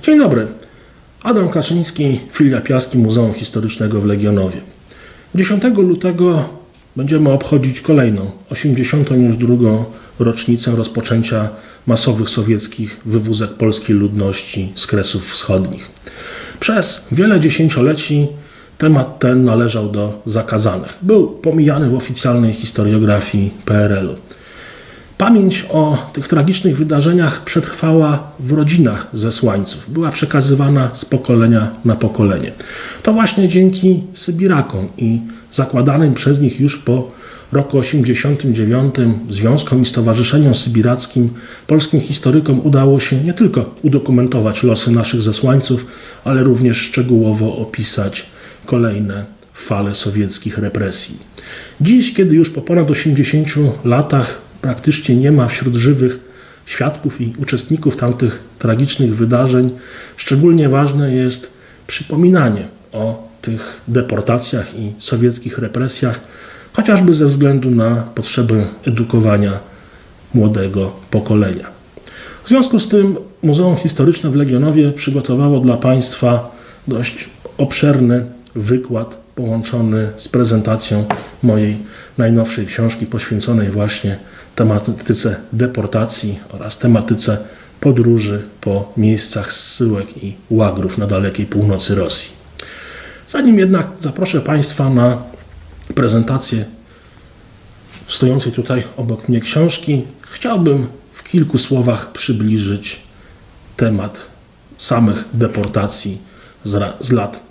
Dzień dobry. Adam Kaczyński, filia Piaski Muzeum Historycznego w Legionowie. 10 lutego będziemy obchodzić kolejną, 82. rocznicę rozpoczęcia masowych sowieckich wywózek polskiej ludności z Kresów Wschodnich. Przez wiele dziesięcioleci temat ten należał do zakazanych. Był pomijany w oficjalnej historiografii PRL-u. Pamięć o tych tragicznych wydarzeniach przetrwała w rodzinach zesłańców. Była przekazywana z pokolenia na pokolenie. To właśnie dzięki Sybirakom i zakładanym przez nich już po roku 1989 związkom i stowarzyszeniom sybirackim polskim historykom udało się nie tylko udokumentować losy naszych zesłańców, ale również szczegółowo opisać kolejne fale sowieckich represji. Dziś, kiedy już po ponad 80 latach praktycznie nie ma wśród żywych świadków i uczestników tamtych tragicznych wydarzeń, szczególnie ważne jest przypominanie o tych deportacjach i sowieckich represjach, chociażby ze względu na potrzebę edukowania młodego pokolenia. W związku z tym Muzeum Historyczne w Legionowie przygotowało dla Państwa dość obszerny wykład połączony z prezentacją mojej najnowszej książki poświęconej właśnie tematyce deportacji oraz tematyce podróży po miejscach zsyłek i łagrów na dalekiej północy Rosji. Zanim jednak zaproszę Państwa na prezentację stojącej tutaj obok mnie książki, chciałbym w kilku słowach przybliżyć temat samych deportacji z lat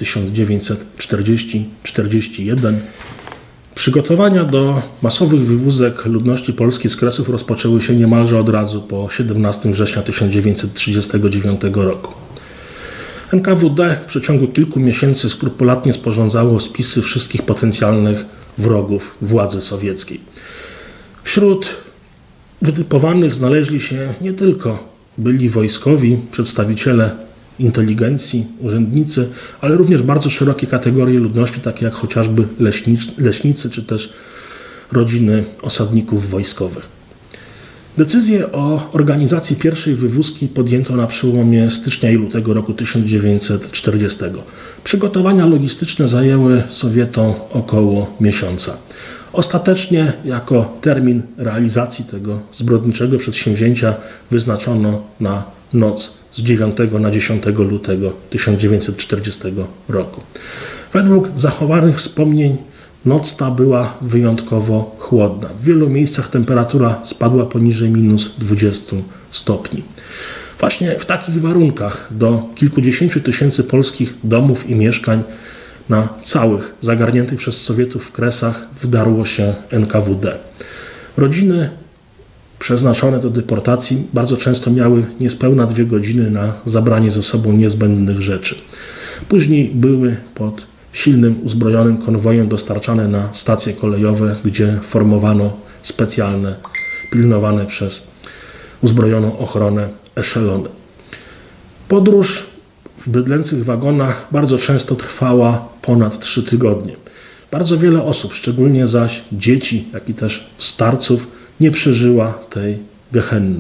1940-41. Przygotowania do masowych wywózek ludności polskiej z Kresów rozpoczęły się niemalże od razu po 17 września 1939 roku. NKWD w przeciągu kilku miesięcy skrupulatnie sporządzało spisy wszystkich potencjalnych wrogów władzy sowieckiej. Wśród wytypowanych znaleźli się nie tylko byli wojskowi, przedstawiciele inteligencji, urzędnicy, ale również bardzo szerokie kategorie ludności, takie jak chociażby leśnicy, czy też rodziny osadników wojskowych. Decyzję o organizacji pierwszej wywózki podjęto na przełomie stycznia i lutego roku 1940. Przygotowania logistyczne zajęły Sowietom około miesiąca. Ostatecznie jako termin realizacji tego zbrodniczego przedsięwzięcia wyznaczono na noc z 9 na 10 lutego 1940 roku. Według zachowanych wspomnień noc ta była wyjątkowo chłodna. W wielu miejscach temperatura spadła poniżej minus 20 stopni. Właśnie w takich warunkach do kilkudziesięciu tysięcy polskich domów i mieszkań na całych zagarniętych przez Sowietów w Kresach wdarło się NKWD. Rodziny przeznaczone do deportacji bardzo często miały niespełna 2 godziny na zabranie ze sobą niezbędnych rzeczy. Później były pod silnym uzbrojonym konwojem dostarczane na stacje kolejowe, gdzie formowano specjalne, pilnowane przez uzbrojoną ochronę eszelony. Podróż w bydlęcych wagonach bardzo często trwała ponad 3 tygodnie. Bardzo wiele osób, szczególnie zaś dzieci, jak i też starców, nie przeżyła tej gehenny.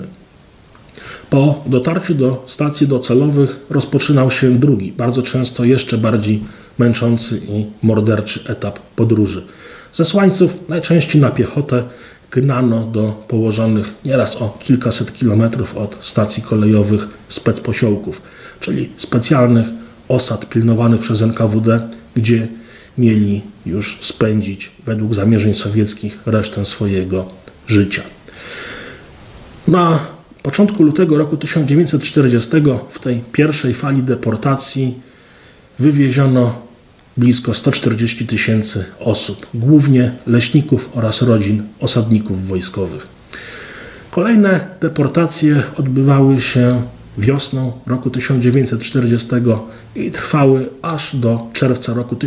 Po dotarciu do stacji docelowych rozpoczynał się drugi, bardzo często jeszcze bardziej męczący i morderczy etap podróży. Zesłańców najczęściej na piechotę gnano do położonych nieraz o kilkaset kilometrów od stacji kolejowych specposiołków, czyli specjalnych osad pilnowanych przez NKWD, gdzie mieli już spędzić według zamierzeń sowieckich resztę swojego życia. Na początku lutego roku 1940 w tej pierwszej fali deportacji wywieziono blisko 140 tysięcy osób, głównie leśników oraz rodzin osadników wojskowych. Kolejne deportacje odbywały się wiosną roku 1940 i trwały aż do czerwca roku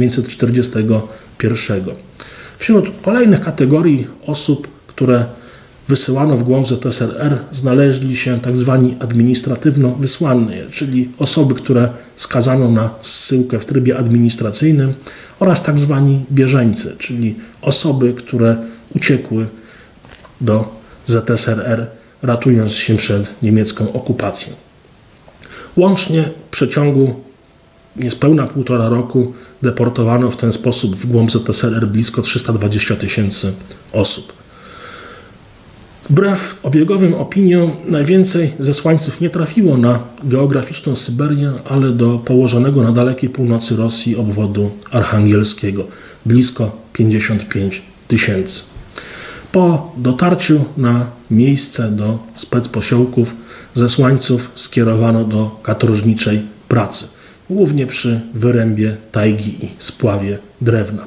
1941. Wśród kolejnych kategorii osób, które wysyłano w głąb ZSRR, znaleźli się tzw. administratywno wysłanni, czyli osoby, które skazano na zsyłkę w trybie administracyjnym, oraz tzw. bieżeńcy, czyli osoby, które uciekły do ZSRR, ratując się przed niemiecką okupacją. Łącznie w przeciągu niespełna 1,5 roku deportowano w ten sposób w głąb ZSRR blisko 320 000 osób. Wbrew obiegowym opiniom najwięcej zesłańców nie trafiło na geograficzną Syberię, ale do położonego na dalekiej północy Rosji obwodu archangielskiego, blisko 55 000. Po dotarciu na miejsce do specposiłków zesłańców skierowano do katorżniczej pracy, głównie przy wyrębie tajgi i spławie drewna.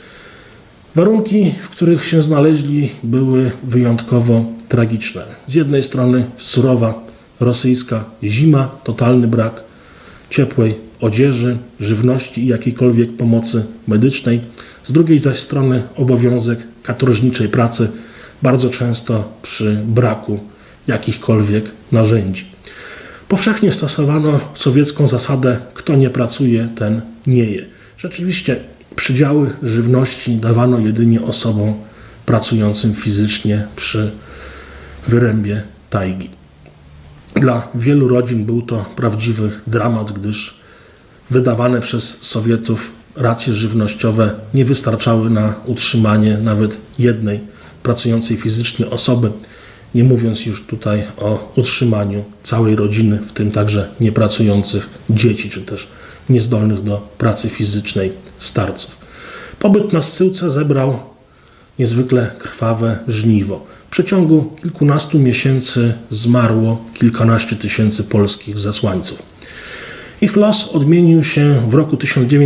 Warunki, w których się znaleźli, były wyjątkowo tragiczne. Z jednej strony surowa rosyjska zima, totalny brak ciepłej odzieży, żywności i jakiejkolwiek pomocy medycznej. Z drugiej zaś strony obowiązek katorżniczej pracy, bardzo często przy braku jakichkolwiek narzędzi. Powszechnie stosowano sowiecką zasadę: kto nie pracuje, ten nie je. Rzeczywiście przydziały żywności dawano jedynie osobom pracującym fizycznie przy wyrębie tajgi. Dla wielu rodzin był to prawdziwy dramat, gdyż wydawane przez Sowietów racje żywnościowe nie wystarczały na utrzymanie nawet jednej pracującej fizycznie osoby, nie mówiąc już tutaj o utrzymaniu całej rodziny, w tym także niepracujących dzieci, czy też niezdolnych do pracy fizycznej starców. Pobyt na zsyłce zebrał niezwykle krwawe żniwo. W przeciągu kilkunastu miesięcy zmarło kilkanaście tysięcy polskich zesłańców. Ich los odmienił się w roku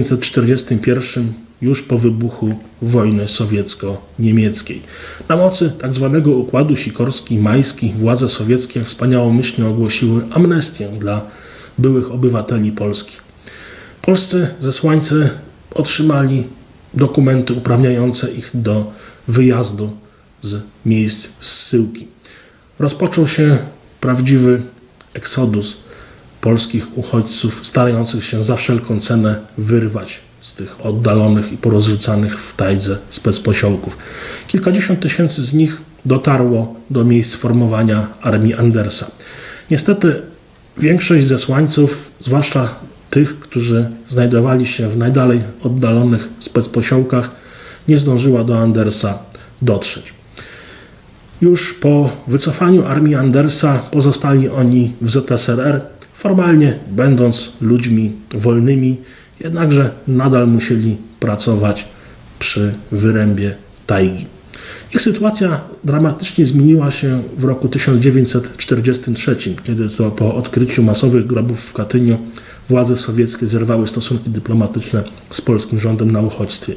1941, już po wybuchu wojny sowiecko-niemieckiej. Na mocy tzw. Układu Sikorski-Majski władze sowieckie wspaniałomyślnie ogłosiły amnestię dla byłych obywateli Polski. Polscy zesłańcy otrzymali dokumenty uprawniające ich do wyjazdu z miejsc zsyłki. Rozpoczął się prawdziwy eksodus polskich uchodźców, starających się za wszelką cenę wyrwać z tych oddalonych i porozrzucanych w tajdze specposiłków. Kilkadziesiąt tysięcy z nich dotarło do miejsc formowania armii Andersa. Niestety większość zesłańców, zwłaszcza tych, którzy znajdowali się w najdalej oddalonych specposiłkach, nie zdążyła do Andersa dotrzeć. Już po wycofaniu armii Andersa pozostali oni w ZSRR, formalnie będąc ludźmi wolnymi, jednakże nadal musieli pracować przy wyrębie tajgi. Ich sytuacja dramatycznie zmieniła się w roku 1943, kiedy to po odkryciu masowych grobów w Katyniu władze sowieckie zerwały stosunki dyplomatyczne z polskim rządem na uchodźstwie.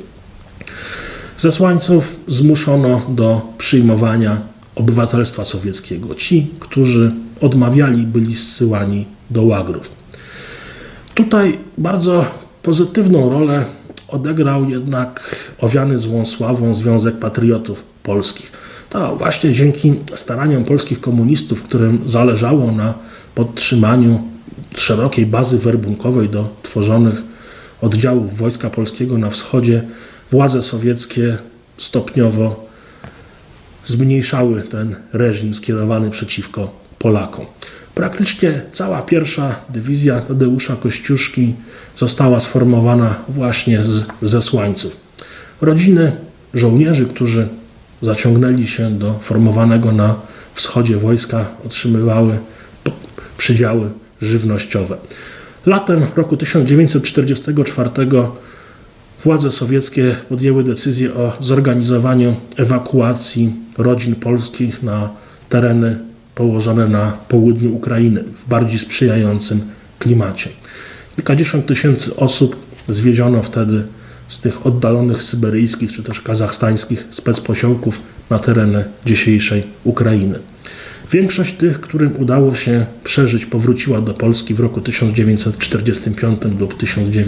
Zesłańców zmuszono do przyjmowania obywatelstwa sowieckiego. Ci, którzy odmawiali, byli zsyłani do łagrów. Tutaj bardzo pozytywną rolę odegrał jednak owiany złą sławą Związek Patriotów Polskich. To właśnie dzięki staraniom polskich komunistów, którym zależało na podtrzymaniu szerokiej bazy werbunkowej do tworzonych oddziałów Wojska Polskiego na wschodzie, władze sowieckie stopniowo zmniejszały ten reżim skierowany przeciwko Polakom. Praktycznie cała pierwsza dywizja Tadeusza Kościuszki została sformowana właśnie z zesłańców. Rodziny żołnierzy, którzy zaciągnęli się do formowanego na wschodzie wojska, otrzymywały przydziały żywnościowe. Latem roku 1944 władze sowieckie podjęły decyzję o zorganizowaniu ewakuacji rodzin polskich na tereny położone na południu Ukrainy, w bardziej sprzyjającym klimacie. Kilkadziesiąt tysięcy osób zwieziono wtedy z tych oddalonych syberyjskich czy też kazachstańskich specposiłków na tereny dzisiejszej Ukrainy. Większość tych, którym udało się przeżyć, powróciła do Polski w roku 1945 lub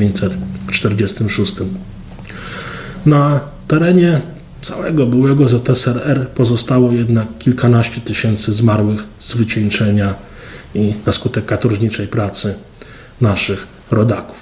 1946. Na terenie całego byłego ZSRR pozostało jednak kilkanaście tysięcy zmarłych z wycieńczenia i na skutek katorżniczej pracy naszych rodaków.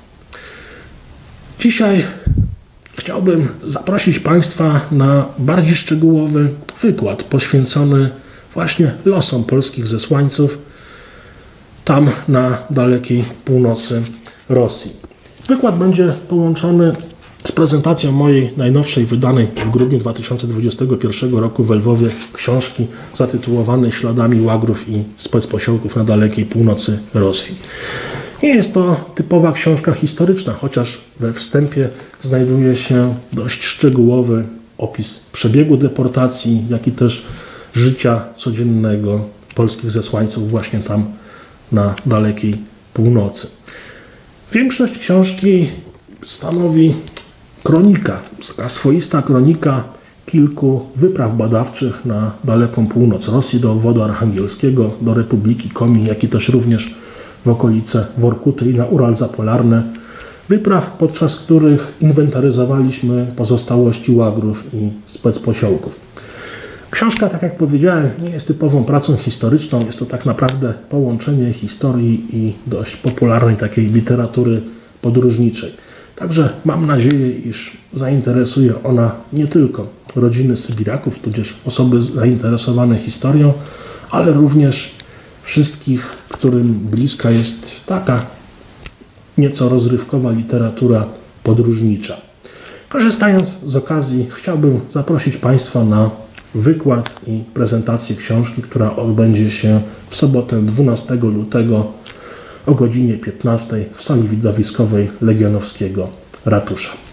Dzisiaj chciałbym zaprosić Państwa na bardziej szczegółowy wykład poświęcony właśnie losom polskich zesłańców tam na dalekiej północy Rosji. Wykład będzie połączony z prezentacją mojej najnowszej, wydanej w grudniu 2021 roku w Lwowie książki zatytułowanej Śladami łagrów i specposiołków na dalekiej północy Rosji. Nie jest to typowa książka historyczna, chociaż we wstępie znajduje się dość szczegółowy opis przebiegu deportacji, jak i też życia codziennego polskich zesłańców właśnie tam na dalekiej północy. Większość książki stanowi kronika, taka swoista kronika kilku wypraw badawczych na daleką północ Rosji, do obwodu archangielskiego, do Republiki Komi, jak i też również w okolice Workuty i na Ural Zapolarny. Wypraw, podczas których inwentaryzowaliśmy pozostałości łagrów i specposiołków. Książka, tak jak powiedziałem, nie jest typową pracą historyczną. Jest to tak naprawdę połączenie historii i dość popularnej takiej literatury podróżniczej. Także mam nadzieję, iż zainteresuje ona nie tylko rodziny Sybiraków, tudzież osoby zainteresowane historią, ale również wszystkich, którym bliska jest taka nieco rozrywkowa literatura podróżnicza. Korzystając z okazji, chciałbym zaprosić Państwa na wykład i prezentację książki, która odbędzie się w sobotę 12 lutego o godzinie 15 w sali widowiskowej Legionowskiego Ratusza.